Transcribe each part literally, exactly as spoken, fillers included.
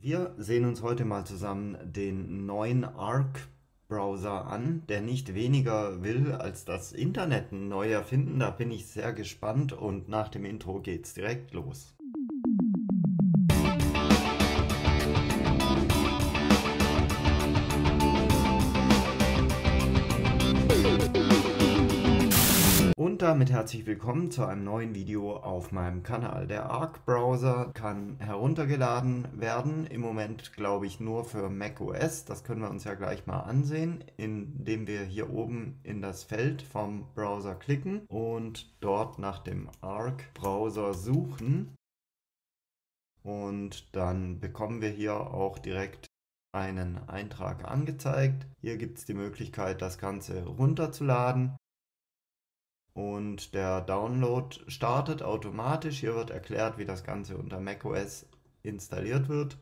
Wir sehen uns heute mal zusammen den neuen Arc-Browser an, der nicht weniger will, als das Internet neu erfinden. Da bin ich sehr gespannt und nach dem Intro geht's direkt los. Und damit herzlich willkommen zu einem neuen Video auf meinem Kanal. Der Arc-Browser kann heruntergeladen werden, im Moment glaube ich nur für macOS. Das können wir uns ja gleich mal ansehen, indem wir hier oben in das Feld vom Browser klicken und dort nach dem Arc-Browser suchen. Und dann bekommen wir hier auch direkt einen Eintrag angezeigt. Hier gibt es die Möglichkeit, das Ganze runterzuladen. Und der Download startet automatisch. Hier wird erklärt, wie das Ganze unter macOS installiert wird.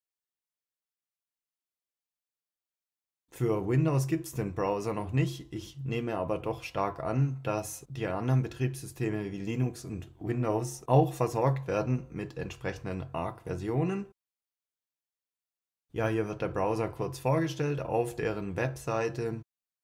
Für Windows gibt es den Browser noch nicht. Ich nehme aber doch stark an, dass die anderen Betriebssysteme wie Linux und Windows auch versorgt werden mit entsprechenden Arc-Versionen. Ja, hier wird der Browser kurz vorgestellt auf deren Webseite.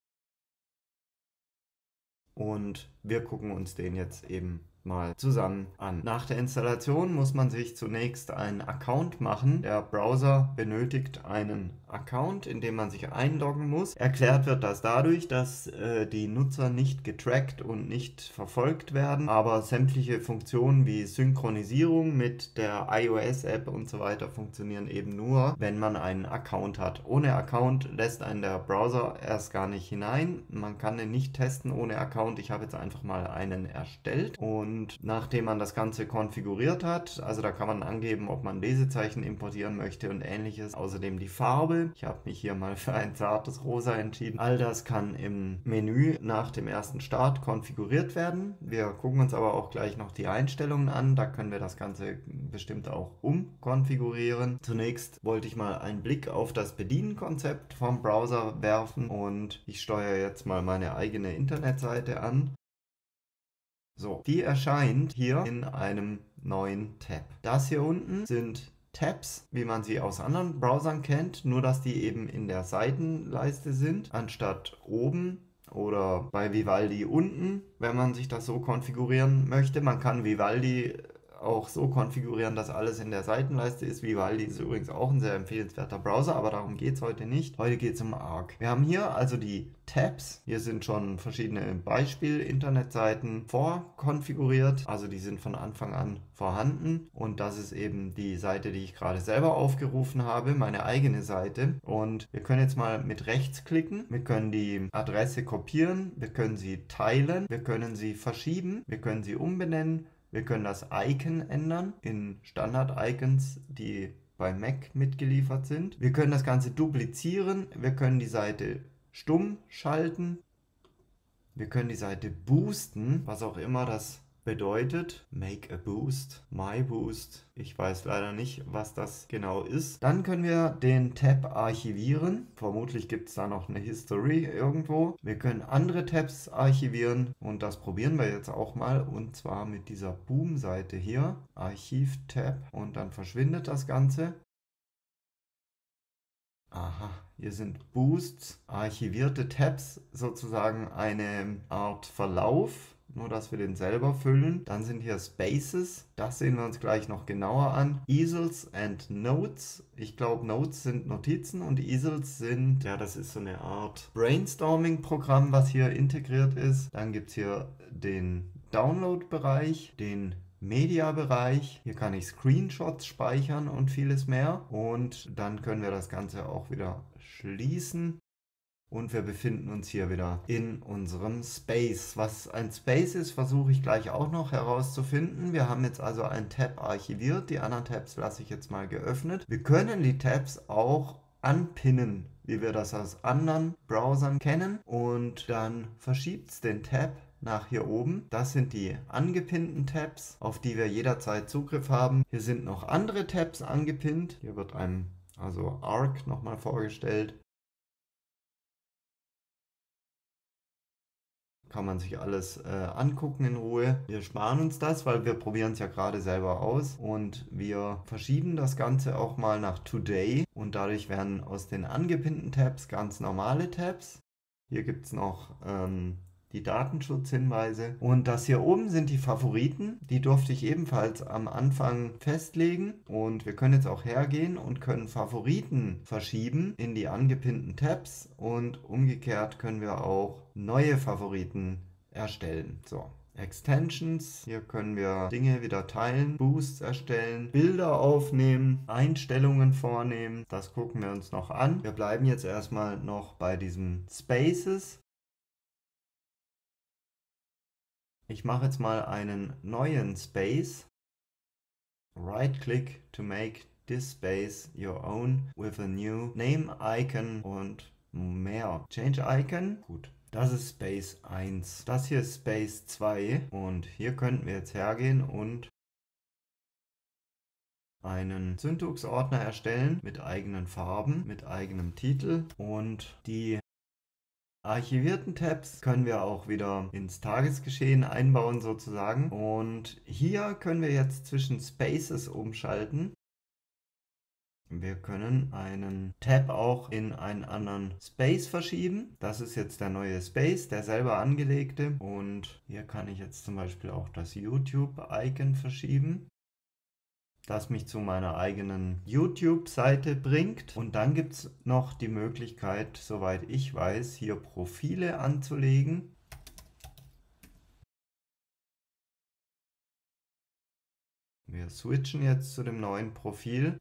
Und wir gucken uns den jetzt eben mal zusammen an. Nach der Installation muss man sich zunächst einen Account machen. Der Browser benötigt einen Account, in dem man sich einloggen muss. Erklärt wird das dadurch, dass äh, die Nutzer nicht getrackt und nicht verfolgt werden, aber sämtliche Funktionen wie Synchronisierung mit der iOS-App und so weiter funktionieren eben nur, wenn man einen Account hat. Ohne Account lässt einen der Browser erst gar nicht hinein. Man kann den nicht testen ohne Account. Ich habe jetzt einfach mal einen erstellt und Und nachdem man das Ganze konfiguriert hat, also da kann man angeben, ob man Lesezeichen importieren möchte und ähnliches. Außerdem die Farbe. Ich habe mich hier mal für ein zartes Rosa entschieden. All das kann im Menü nach dem ersten Start konfiguriert werden. Wir gucken uns aber auch gleich noch die Einstellungen an. Da können wir das Ganze bestimmt auch umkonfigurieren. Zunächst wollte ich mal einen Blick auf das Bedienkonzept vom Browser werfen und ich steuere jetzt mal meine eigene Internetseite an. So, die erscheint hier in einem neuen Tab. Das hier unten sind Tabs, wie man sie aus anderen Browsern kennt, nur dass die eben in der Seitenleiste sind, anstatt oben oder bei Vivaldi unten, wenn man sich das so konfigurieren möchte. Man kann Vivaldi auch so konfigurieren, dass alles in der Seitenleiste ist. Vivaldi ist übrigens auch ein sehr empfehlenswerter Browser, aber darum geht es heute nicht. Heute geht es um Arc. Wir haben hier also die Tabs. Hier sind schon verschiedene Beispiel-Internetseiten vorkonfiguriert. Also die sind von Anfang an vorhanden. Und das ist eben die Seite, die ich gerade selber aufgerufen habe, meine eigene Seite. Und wir können jetzt mal mit rechts klicken. Wir können die Adresse kopieren. Wir können sie teilen. Wir können sie verschieben. Wir können sie umbenennen. Wir können das Icon ändern in Standard-Icons, die bei Mac mitgeliefert sind. Wir können das Ganze duplizieren. Wir können die Seite stumm schalten. Wir können die Seite boosten, was auch immer das bedeutet. Make a Boost, My Boost. Ich weiß leider nicht, was das genau ist. Dann können wir den Tab archivieren. Vermutlich gibt es da noch eine History irgendwo. Wir können andere Tabs archivieren und das probieren wir jetzt auch mal. Und zwar mit dieser Boom-Seite hier. Archiv-Tab und dann verschwindet das Ganze. Aha, hier sind Boosts, archivierte Tabs, sozusagen eine Art Verlauf. Nur, dass wir den selber füllen. Dann sind hier Spaces. Das sehen wir uns gleich noch genauer an. Easels and Notes. Ich glaube, Notes sind Notizen und Easels sind, ja, das ist so eine Art Brainstorming-Programm, was hier integriert ist. Dann gibt es hier den Download-Bereich, den Media-Bereich. Hier kann ich Screenshots speichern und vieles mehr. Und dann können wir das Ganze auch wieder schließen. Und wir befinden uns hier wieder in unserem Space. Was ein Space ist, versuche ich gleich auch noch herauszufinden. Wir haben jetzt also einen Tab archiviert. Die anderen Tabs lasse ich jetzt mal geöffnet. Wir können die Tabs auch anpinnen, wie wir das aus anderen Browsern kennen. Und dann verschiebt es den Tab nach hier oben. Das sind die angepinnten Tabs, auf die wir jederzeit Zugriff haben. Hier sind noch andere Tabs angepinnt. Hier wird einem also Arc nochmal vorgestellt. Kann man sich alles äh, angucken in Ruhe. Wir sparen uns das, weil wir probieren es ja gerade selber aus und wir verschieben das Ganze auch mal nach Today und dadurch werden aus den angepinnten Tabs ganz normale Tabs. Hier gibt es noch ähm, die Datenschutzhinweise und das hier oben sind die Favoriten. Die durfte ich ebenfalls am Anfang festlegen und wir können jetzt auch hergehen und können Favoriten verschieben in die angepinnten Tabs und umgekehrt können wir auch neue Favoriten erstellen. So. Extensions, hier können wir Dinge wieder teilen, Boosts erstellen, Bilder aufnehmen, Einstellungen vornehmen, das gucken wir uns noch an. Wir bleiben jetzt erstmal noch bei diesen Spaces. Ich mache jetzt mal einen neuen Space. Right-click to make this space your own with a new name icon und mehr. Change Icon, gut. Das ist Space eins. Das hier ist Space zwei. Und hier könnten wir jetzt hergehen und einen Syntax-Ordner erstellen mit eigenen Farben, mit eigenem Titel. Und die archivierten Tabs können wir auch wieder ins Tagesgeschehen einbauen sozusagen. Und hier können wir jetzt zwischen Spaces umschalten. Wir können einen Tab auch in einen anderen Space verschieben. Das ist jetzt der neue Space, der selber angelegte. Und hier kann ich jetzt zum Beispiel auch das YouTube-Icon verschieben, das mich zu meiner eigenen YouTube-Seite bringt. Und dann gibt es noch die Möglichkeit, soweit ich weiß, hier Profile anzulegen. Wir switchen jetzt zu dem neuen Profil.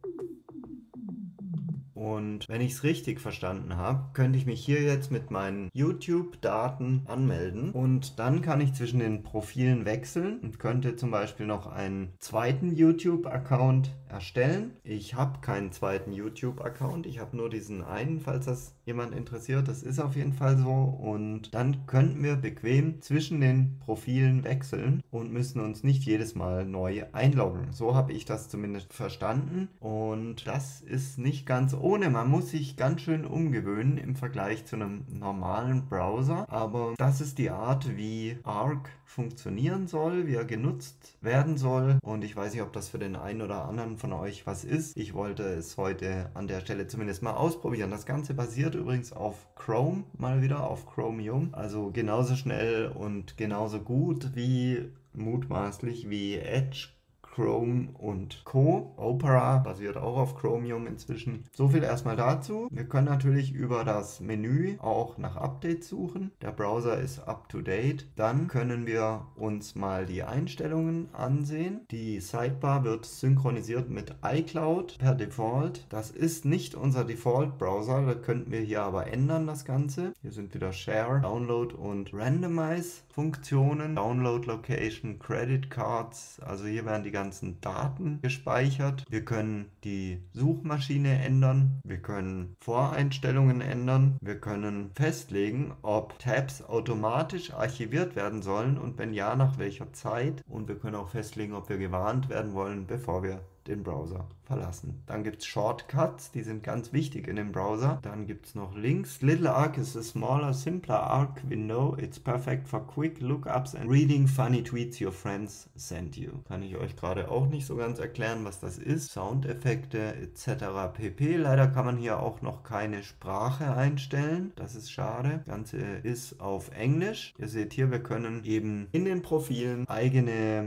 Und wenn ich es richtig verstanden habe, könnte ich mich hier jetzt mit meinen YouTube-Daten anmelden und dann kann ich zwischen den Profilen wechseln und könnte zum Beispiel noch einen zweiten YouTube-Account erstellen. Ich habe keinen zweiten YouTube-Account, ich habe nur diesen einen, falls das jemand interessiert. Das ist auf jeden Fall so und dann könnten wir bequem zwischen den Profilen wechseln und müssen uns nicht jedes Mal neu einloggen. So habe ich das zumindest verstanden und das ist nicht ganz ohne. Man muss sich ganz schön umgewöhnen im Vergleich zu einem normalen Browser, aber das ist die Art, wie Arc funktionieren soll, wie er genutzt werden soll und ich weiß nicht, ob das für den einen oder anderen von euch was ist. Ich wollte es heute an der Stelle zumindest mal ausprobieren. Das Ganze basiert übrigens auf Chrome, mal wieder auf Chromium, also genauso schnell und genauso gut wie mutmaßlich wie Edge, Chrome und Co. Opera basiert auch auf Chromium inzwischen. So viel erstmal dazu. Wir können natürlich über das Menü auch nach Updates suchen. Der Browser ist up to date. Dann können wir uns mal die Einstellungen ansehen. Die Sidebar wird synchronisiert mit iCloud per Default. Das ist nicht unser Default-Browser. Da könnten wir hier aber ändern das Ganze. Hier sind wieder Share, Download und Randomize Funktionen. Download Location, Credit Cards. Also hier werden die ganzen ganzen Daten gespeichert. Wir können die Suchmaschine ändern. Wir können Voreinstellungen ändern. Wir können festlegen, ob Tabs automatisch archiviert werden sollen und wenn ja, nach welcher Zeit. Und wir können auch festlegen, ob wir gewarnt werden wollen, bevor wir den Browser verlassen. Dann gibt es Shortcuts, die sind ganz wichtig in dem Browser. Dann gibt es noch Links. Little Arc is a smaller, simpler Arc window. It's perfect for quick lookups and reading funny tweets your friends sent you. Kann ich euch gerade auch nicht so ganz erklären, was das ist. Soundeffekte et cetera pp. Leider kann man hier auch noch keine Sprache einstellen. Das ist schade. Das Ganze ist auf Englisch. Ihr seht hier, wir können eben in den Profilen eigene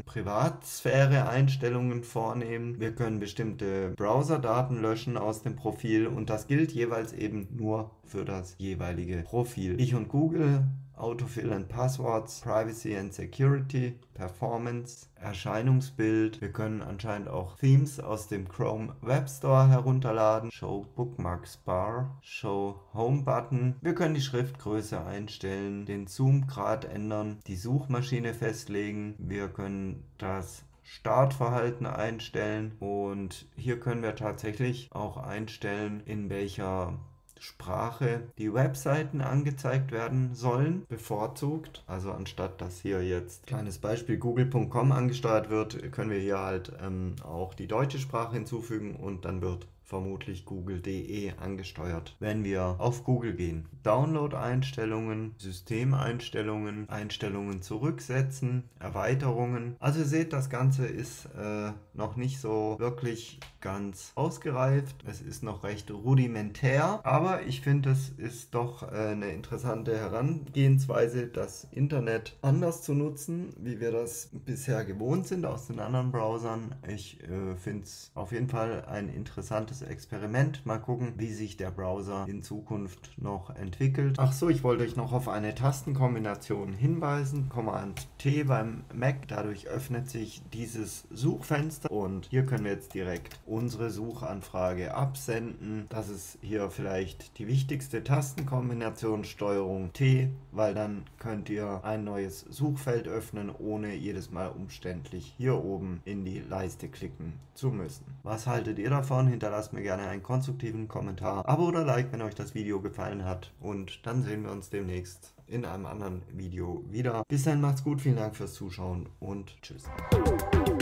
Privatsphäre-Einstellungen vornehmen. Wir können bestimmte Browser-Daten löschen aus dem Profil und das gilt jeweils eben nur für das jeweilige Profil. Ich und Google, Autofill and Passwords, Privacy and Security, Performance, Erscheinungsbild. Wir können anscheinend auch Themes aus dem Chrome Web Store herunterladen. Show Bookmarks Bar, Show Home Button. Wir können die Schriftgröße einstellen, den Zoom-Grad ändern, die Suchmaschine festlegen. Wir können das Startverhalten einstellen und hier können wir tatsächlich auch einstellen, in welcher Sprache die Webseiten angezeigt werden sollen, bevorzugt. Also anstatt dass hier jetzt, kleines Beispiel, google punkt com angesteuert wird, können wir hier halt ähm, auch die deutsche Sprache hinzufügen und dann wird vermutlich google punkt de angesteuert. Wenn wir auf Google gehen, Download-Einstellungen, Systemeinstellungen, Einstellungen zurücksetzen, Erweiterungen. Also ihr seht, das Ganze ist äh, noch nicht so wirklich ganz ausgereift. Es ist noch recht rudimentär, aber ich finde, es ist doch äh, eine interessante Herangehensweise, das Internet anders zu nutzen, wie wir das bisher gewohnt sind aus den anderen Browsern. Ich äh, finde es auf jeden Fall ein interessantes Experiment. Mal gucken, wie sich der Browser in Zukunft noch entwickelt. Ach so, ich wollte euch noch auf eine Tastenkombination hinweisen. Command T beim Mac. Dadurch öffnet sich dieses Suchfenster und hier können wir jetzt direkt unsere Suchanfrage absenden. Das ist hier vielleicht die wichtigste Tastenkombination, Steuerung T, weil dann könnt ihr ein neues Suchfeld öffnen, ohne jedes Mal umständlich hier oben in die Leiste klicken zu müssen. Was haltet ihr davon? Hinterlasst mir gerne einen konstruktiven Kommentar, Abo oder Like, wenn euch das Video gefallen hat, und dann sehen wir uns demnächst in einem anderen Video wieder. Bis dahin, macht's gut, vielen Dank fürs Zuschauen und tschüss.